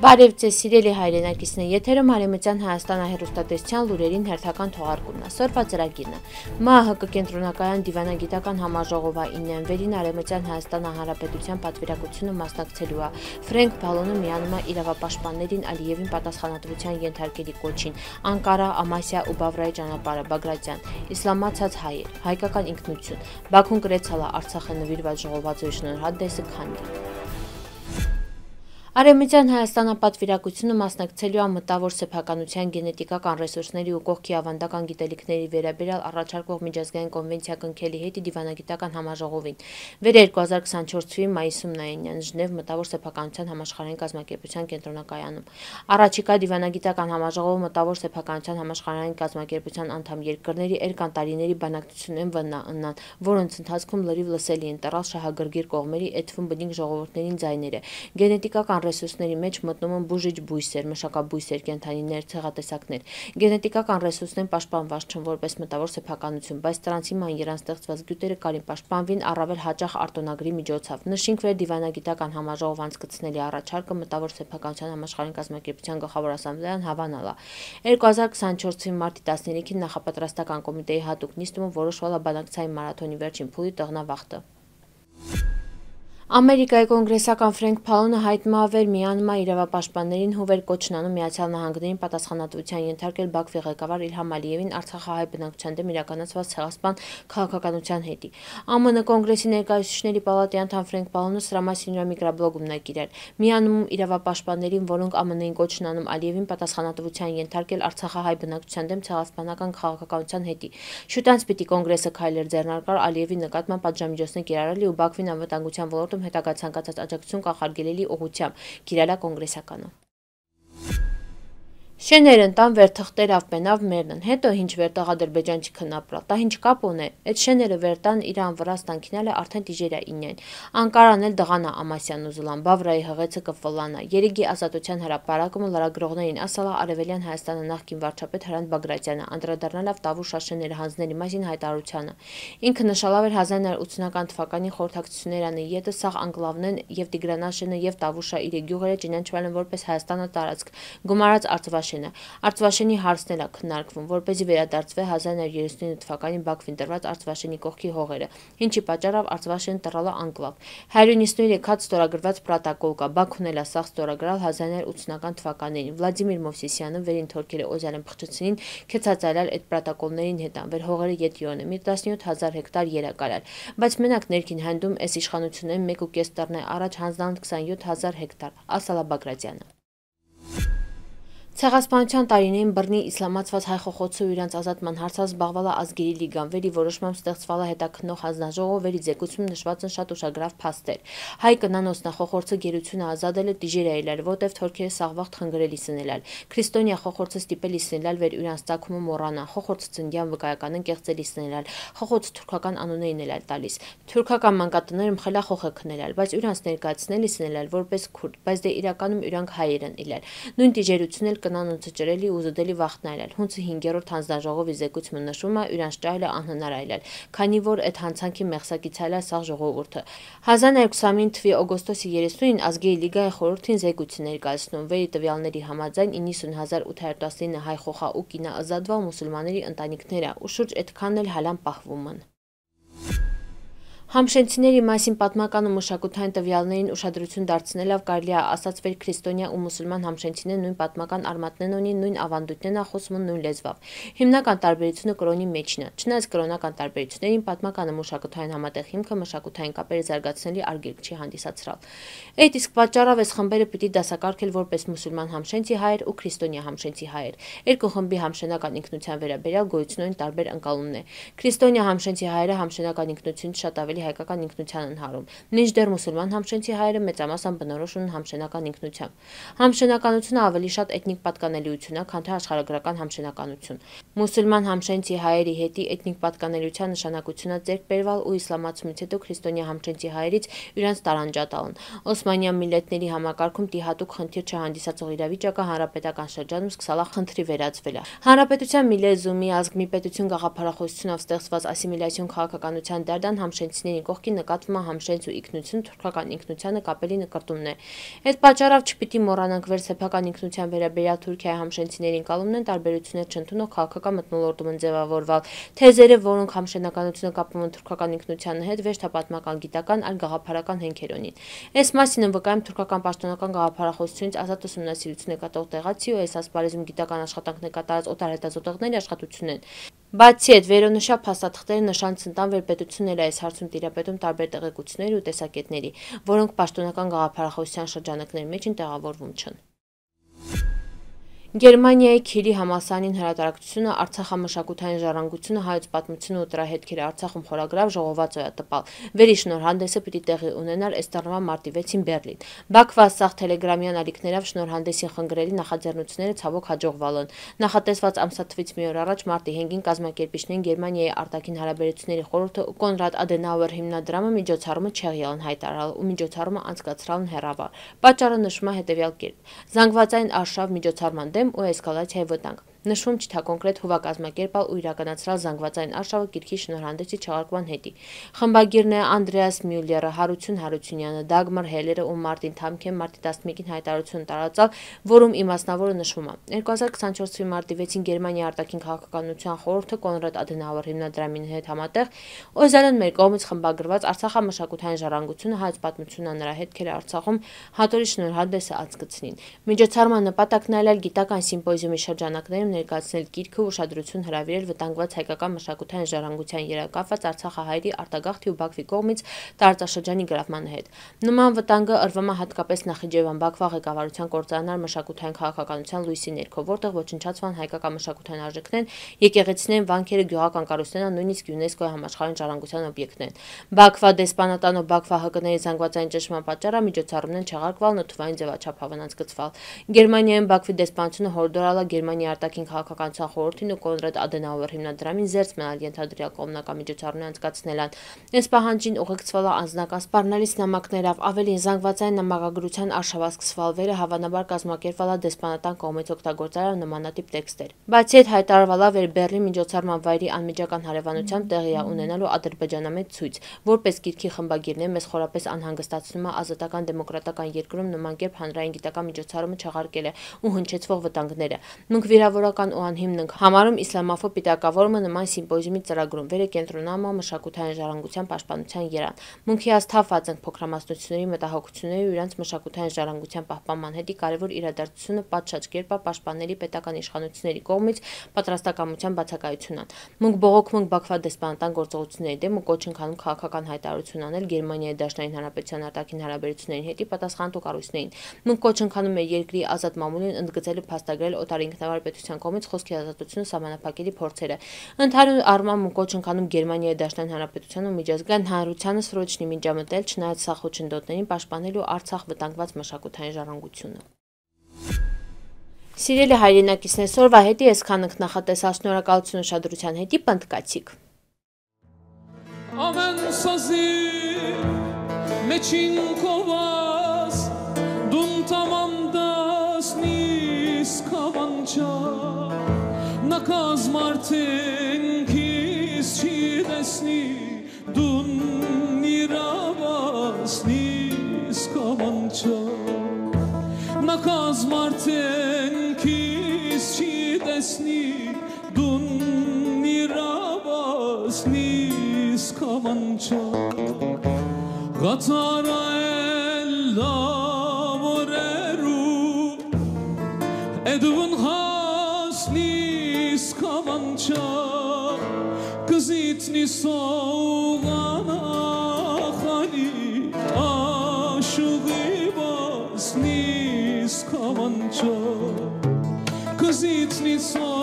Բարև ձեզ սիրելի հայրենակիցներ, եթերում Արևմտյան Հայաստան հեռուստատեսության լուրերին հերթական թողարկումն է։ Սորվա ծրագիրն է։ ՄԱՀԿ կենտրոնակայան դիվանագիտական համաժողովը 9-ին Արևմտյան Հայաստան Հանրապետության պատվիրակությունը մասնակցելու է։ Ֆրենկ Բալոնը միանում է իրավապաշտպաններին Ալիևին պատասխանատվության ենթարկելի կոչին։ Անկարա, Ամասիա ու Բավրայի ճանապարհը Բագրատյան, իսլամացած հայեր, հայկական ինքնություն։ Բաքուն կրեցալ է Արցախը նվիրված ժողովածուի շնորհանդեսը քանդի։ Արևմտյան Հայաստանը պատվիրակությունը մասնակցելու է մտավոր սեփականության գենետիկական ռեսուրսների ու կողքի ավանդական գիտելիքների վերաբերյալ առաջարկող միջազգային կոնվենցիա կնքելի հետի դիվանագիտական համաժողովին։ Վեր 2024 թվականի մայիսում Նայինյան Ժնև մտավոր սեփականության համաշխարհային կազմակերպության կենտրոնակայանում։ Առաջիկա դիվանագիտական համաժողովը մտավոր սեփականության համաշխարհային կազմակերպության անդամ երկրների երկան տարիների բանակցությունն վնան, որոնց ընթացքում լրիվ լսելի են տռալ շահագրգիռ կողմերի էթվում բնիկ ժողովուրդներին ձայները։ Գենետիկական ռեսուրսների մեջ մտնում են բուժիչ բույսեր, մշակաբույսեր, կենդանիներ, ցեղատեսակներ։ Գենետիկական ռեսուրսներն պաշտպանված չեն որպես մտավոր սեփականություն, բայց դրանց հիման իրան ստեղծված գյուտերը կարին պաշտպանվին առավել հաճախ արտոնագրի միջոցով։ Նշենք վեր դիվանագիտական համաժողով անցկացնելի առաջարկը մտավոր սեփականության համաշխարհային կազմակերպության գլխավոր ասամբլեան հավանել է։ 2024 թվականի մարտի 13-ին նախապատրաստական կոմիտեի հատուկ նիստում որոշվել է բանակցային մարաթոնի վերջին փուլի տղնավախտը։ Ամերիկայի կոնգրեսական Ֆրենկ Բալոնը հայտնում է վեր միանում է իրավապաշտպաններին հուվեր կոչն անում Միացյալ Նահանգներին պատասխանատվության ենթարկել Բաքվի ղեկավար Իլհամ Ալիևին արցախահայ բնակչության դեմ իրականացված ցեղասպան քաղաքականության հետի։ ԱՄՆ Կոնգրեսի ներկայացուցիչների պալատի անդամ Ֆրենկ Բալոնը սրա մասին իր միկրոբլոգում նկիրել։ Միանում իրավապաշտպաններին, որոնք ԱՄՆ-ին կոչն անում Ալիևին պատասխանատվության ենթարկել արցախահայ բնակչության դեմ ցեղասպանական քաղաքականության հետի։ Շուտ անց պիտի կոնգրեսը քայլեր ձեռնարկար Ալիևի նկատմամբ պատժամիջոցներ կիրառելի ու Բաքվին անվտանգության ոլորտում հետագա ցանկացած աջակցություն կանխարգելելի ուղղությամբ, կիրառել կոնգրեսականը։ Շեներն տան վերթղթեր ավպենավ մերնն, հետո ինչ վերտաղ ադրբեջանչի քնապրալ, տա ինչ կապ ունե, այդ շեները վերտան իրան վրաս տանքինալը արդեն տիժերա ինյան, անկարանել դղանա ամասյան ուզլան, բավրայի հղեցը կվլանա, երիգի ազատության հրապարակումը լարագրողներին ասալա արևելյան Հայաստանը նախկին վարչապետ Հրանտ Բագրատյանը, անդրադառնալով Տավուշ շեների հանձների մասին հայտարարությանը։ Ինքը նշալավ էր 1980 թվականի խորհրդակցություններանը ետը սաղ անկլավնեն եւ Տիգրանաշենը եւ Տավուշա իր գյուղերը ճանաչվել են որպես Հայաստանը տարածք, գումարած Արծվաշենի հարցն էլ է քննարկվում, որպեսզի վերադարձվի 1939 թվականին Բաքվին տրված Արծվաշենի կողքի հողերը, ինչի պատճառով Արծվաշենը տրալ է անկլավ։ 193 հատ ստորագրված պրոտոկոլ կա, Բաքուն էլ է սաղ ստորագրալ 1980 թվականներին։ Վլադիմիր Մովսիսյանը վերին թորքերը Օզալեն Փխչցինին քեցածայլալ այդ պրոտոկոլներին հետ անվեր հողերը յետյոն է, մի 17000 հեկտար երակարալ, բայց մենակ ներքին հանդում այս իշխանություններին 1.5 տռնե առաջ հանձնան 27000 հեկտար, ասալա Բագրատյանը։ Ցեղասպանության տարիներին բռնի իսլամացված հայ խոխոցը ու իրանց ազատման հարցով զբաղվել է ազգերի լիգան, վերի որոշմամբ ստեղծվել է հետաքննող հանձնաժողով, վերի ձգությունում նշված են շատ ուշագրավ փաստեր։ Հայ կնանոցնա խոխորցը գերությունը ազատել է տիժերա իլալ, որտեվ թորքերը սաղվաղ թնգրելի սնելալ։ Քրիստոնյա խոխորցը ստիպելի սնելալ վեր իրանց ցակումը մոռանա, խոխորցը ծնգյան վկայականն կեղծելի սնելալ, խոխորցը թուրքական անուններին էլ տալիս։ Թուրքական մանկատները մխելա խոխը քնելալ, բայց իրանց ներկայացնելի սնելալ որպես քուրդ, բայց դե իրականում իրանք հայեր են իլալ։ Նույն տիժերությունն կնանոցը ջրելի ու զդելի վախտնայլալ, հունցը 5-րդ հանձնաժողովի զեկույցը նշում է իրանց ճայլը անհնար այլալ, քանի որ այդ հանցանքի մեղսակից այլալ սաղ ժողովուրդը։ 1929 թվականի օգոստոսի 30-ին ազգերի լիգայի խորհրդին զեկույցը ներկայացնում, վերի տվյալների համաձայն 90819 հայ խոխա ու կինա ազատվալ մուսուլմանների ընտանիքները ու շուրջ այդքանն էլ հալան պահվում են։ Համշենցիների մասին պատմական ու մշակութային տվյալներին ուշադրություն դարձնելով կարելի է ասած վեր քրիստոնյա ու մուսուլման համշենցիները նույն պատմական արմատներն ունին, նույն ավանդույթներն են խոսում նույն լեզվով։ Հիմնական տարբերությունը կրոնի մեջն է։ Չնայած կրոնական տարբերություններին պատմական ու մշակութային համատեղ հիմքը մշակութային կապերը զարգացնելի արգելք չի հանդիսացրալ։ Այդ իսկ պատճառով այս խմբերը պիտի դասակարգել որպես մուսուլման համշենցի հայեր ու քրիստոնյա համշենցի հայեր։ Երկու խմբի համշենական ինքնության վերաբերյալ գոյություն ունեն տարբեր ընկալումներ։ Քրիստոնյա համշենցի հայերը համշենական ինքնությունից շատ ավելի հայկական ինքնության են հարում, մինչդեռ մուսուլման համշենցի հայերը մեծամասամբ բնորոշ ունեն համշենական ինքնությամբ։ Համշենականությունը ավելի շատ էթնիկ պատկանելիություն է, քան թե աշխարհագրական համշենականություն։ Մուսուլման համշենցի հայերի հետի էթնիկ պատկանելիության նշանակությունը ձեռք բերվել ու իսլամացումից հետո քրիստոնյա համշենցի հայերից իրանց տարանջատալն։ Օսմանյան միլլետների համակարգում տիհատուկ խնդիր չհանդիսացող իրավիճակը հանրապետական շրջանում սկսալա խնդրի վերածվել է։ Հանրապետության մի լեզու, մի ազգ, մի պետություն գաղափարախոսությունով ստեղծված ասիմիլյացիոն քաղաքականության դարդան համշենցիների համշենցների կողքին նկատվում է համշենց ու ինքնություն թուրքական ինքնությանը կապելի նկրտումն է։ Այդ պատճառով չպիտի մոռանանք վերսեփական ինքնության վերաբերյալ Թուրքիայի համշենցիների ընկալումն են տարբերություններ չընդունող քաղաքական մթնոլորտում են ձևավորվել։ Թեզերը, որոնք համշենականությունը կապում են թուրքական ինքնության հետ, ոչ թե պատմական գիտական, այլ գաղափարական հենքեր ունին։ Այս մասին վկայում թուրքական պաշտոնական գաղափարախոսությունից ազատ ուսումնասիրություն է կատարող տեղացի ու այս ասպարեզում գիտական աշխատանքներ կատարած օտար հետազոտողների աշխատությունն են։ Բացի այդ, վերոնշյալ փաստաթղթերը նշան ցնտան վերպետությունն է այս հարցում տիրապետում տարբեր տեղեկությունների ու տեսակետների, որոնք պաշտոնական գաղափարախոսության շրջանակների մեջ տեղավորվում չեն։ Գերմանիայի Քիելի համալսարանին հրատարակությունը Արցախամշակութային ժառանգությունը հայոց պատմությունը ու դրա հետքերը Արցախում խորագրավ ժողոված տպալ։ Վերի շնորհանդեսը պիտի տեղի ունենար այս տարվա մարտի 6-ին Բեռլին։ Բաքվա սաղ տելեգրամյան ալիքներով շնորհանդեսին խնգրելի նախաձեռնությունները ցավոք հաջողվել են։ Նախատեսված ամսաթվից մի օր առաջ մարտի 5-ին կազմակերպիչներին Գերմանիայի արտաքին հարաբերությունների խորհուրդը ու Կոնրադ Ադենաուեր հիմնադրամը միջոցառումը չեղյալ են հայտարարել ու միջոցառումը անցկացրել հեռավար։ Պատճառը նշվում է հետևյալ կերպ. զանգվածային արշավ միջոցառման ու էսկալացիայի վտանգ։ Նշվում չթա կոնկրետ հուվա կազմակերպալ ու իրականացրալ զանգվածային արշավը գիրքի շնորհանդեսի չեղարկման հետի։ Խմբագիրները Անդրեաս Մյուլլերը, Հարություն Հարությունյանը, Դագմար Հելերը ու Մարտին Թամքեն մարտի 11-ին հայտարարություն տարածալ, որում իմաստնավորը նշվում է. 2024 մարտի 6-ին Գերմանիայի արտաքին քաղաքականության խորհուրդը Կոնրադ Ադենաուեր հիմնադրամի հետ համատեղ օզել են մեր կողմից խմբագրված Արցախամշակութային ժառանգությունը հայոց պատմությունն նրա հետքերը Արցախում հատորի շնորհանդեսը անցկացնին։ Միջոցառման նպատակն այլ գիտական սիմպոզիումի շրջանակներում ներկայացնել գիրքը ու ուշադրություն հրավիրել վտանգված հայկական մշակութային ժառանգության երակապված Արցախահայերի Արտագաղթի ու Բաքվի կողմից տարածաշրջանի գրավման հետ։ Նման վտանգը ըրվում է հատկապես Նախիջևան Բաքվա ղեկավարության կործանար մշակութային քաղաքականության լույսի ներքո, որտեղ ոչնչացման հայկական մշակութային արժեքներն, եկեղեցիներն, վանքերը, գյուղական կառույցներն, նույնիսկ ՅՈՒՆԵՍԿՕ-ի համաշխարհային ժառանգության օբյեկտներն։ Բաքվա դեսպանատան ու Բաքվա ՀԿ-ների զանգվածային ճնշման պատճառով միջոցառումն չեղարկվել նոթուվային ձևաչափով անցկացվել։ Գերմանիայում Բաքվի դեսպանությունը հորդորել է Գերմանիայի արտաքին քաղաքականության խորհրդին ու Կոնրադ Ադենաուեր հիմնադրամին զերծ մնալ ենթադրյալ կողմնական միջոցառումներ անցկացնելն։ Այս պահանջին ուղեկցվել է անձնական սպառնալից նամակներով, ավելին զանգվածային նամակագրության արշավը սկսվել վերը հավանաբար կազմակերպվել է դեսպանատան կողմից օգտագործել նմանատիպ տեքստեր։ Բացի այդ հայտարարվել է, որ Բեռլին միջոցառման վայրի անմիջական հարևանությամբ տեղի է ունենալու ադրբեջանամետ ցույց, որպես գիրքի խմբագիրներ մեզ խորապես անհանգստացնում է ազատական դեմոկրատական երկրում նման կերպ հանրային գիտական միջոցառումը չեղարկելը ու հնչեցվող վտանգները։ Մենք վիրավորական ու անհիմն ենք համարում իսլամաֆոբ պիտակավորումը նման սիմպոզիումի ծրագրում վերը կենտրոնանում է մշակութային ժառանգության պաշտպանության երան։ Մենք հիասթափված ենք փոքրամասնությունների մտահոգությունների ու իրենց մշակութային ժառանգության պահպանման հետի կարևոր իրադարձությունը պատշաճ կերպ պաշտպանելի պետական իշխանությունների կողմից պատրաստակամության բացակայությունն։ Մենք բողոքում ենք Բաքվա դեսպանատան գործողությունների դեմ ու կոչ ենք անում քաղաքական հայտարարություն անել Գերմանիայի Դաշնային Հանրապետության արտաքին հարաբերությունների հետի պատասխանատու կառույցներին։ Մենք կոչ ենք անում մեր երկրի ազատ մամուլին ընդգծել ու փաստագրել օտար ինքնավար պետության կողմից խոսքի ազատությունը սահմանափակելի փորձերը։ Ընդհանուր առմամբ մենք կոչ ենք անում Գերմանիայի Դաշնային Հանրապետությանը ու միջազգային հանրությանը սրոչնի միջամտել, չնայած սախ խոչընդոտներին պաշտպանելու Արցախ վտանգված մշակութային ժառանգությունը։ Սիրելի հայրենակիցներ, սորվա հետի այսքան ենք նախատեսած, շնորհակալություն ուշադրության հետի պնդկացիք։ Ամեն սազի մեջին կովաս դուն տամանդաս նիս կավանչա նակազ մարդեն քիս չի դեսնի դուն նիրավաս նիս կավանչա նակազ մարդեն քիս չի դեսնի դուն նիրավաս նիս կավանչա Գացարայելա որերու Էդվն հասնիս կավանչա Կզիտնի սողանա խանի Աշուղի բասնիս կավանչա Կզիտնի սողանա